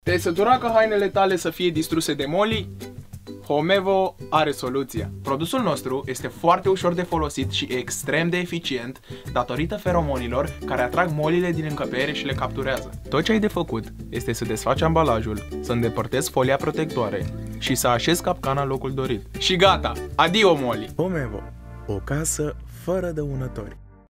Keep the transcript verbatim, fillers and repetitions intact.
Te-ai săturat ca hainele tale să fie distruse de moli? Homevo are soluția. Produsul nostru este foarte ușor de folosit și extrem de eficient datorită feromonilor care atrag molile din încăpere și le capturează. Tot ce ai de făcut este să desfaci ambalajul, să îndepărtezi folia protectoare și să așezi capcana în locul dorit. Și gata! Adio moli! Homevo, o casă fără dăunători.